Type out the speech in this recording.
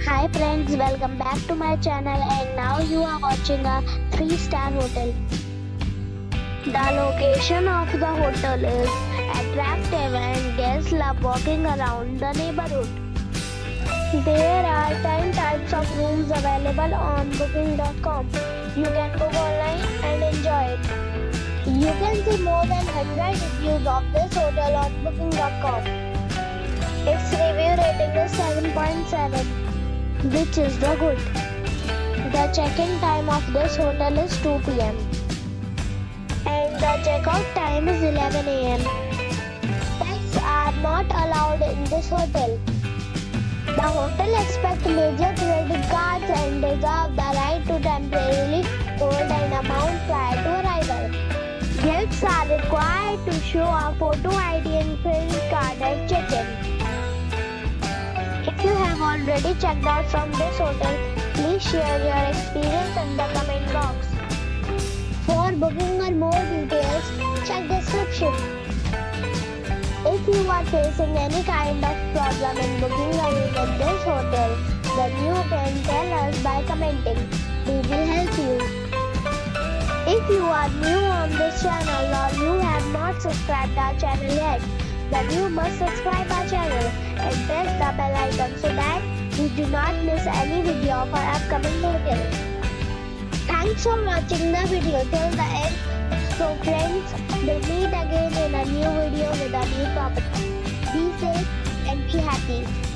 Hi friends, welcome back to my channel and now you are watching a 3-star hotel. The location of the hotel is attractive and guests love walking around the neighborhood. There are 10 types of rooms available on booking.com. You can book online and enjoy it. You can see more than 100 reviews of this hotel on booking.com. Its review rating is 7.7. which is the good. The check-in time of this hotel is 2 p.m. and the check-out time is 11 a.m. Pets are not allowed in this hotel. The hotel accepts major credit cards and reserves the right to temporarily hold an amount prior to arrival. Guests are required to show a photo ID and credit card at check-in. If you have already checked out from this hotel, please share your experience in the comment box. For booking or more details, check description. If you are facing any kind of problem in booking a room at this hotel, then you can tell us by commenting. We will help you. If you are new on this channel or you have not subscribed our channel yet, then you must subscribe our channel and press the bell icon so that you do not miss any video of our upcoming hotel. Thanks for watching the video till the end. So friends, we'll meet again in a new video with a new property. Be safe and be happy.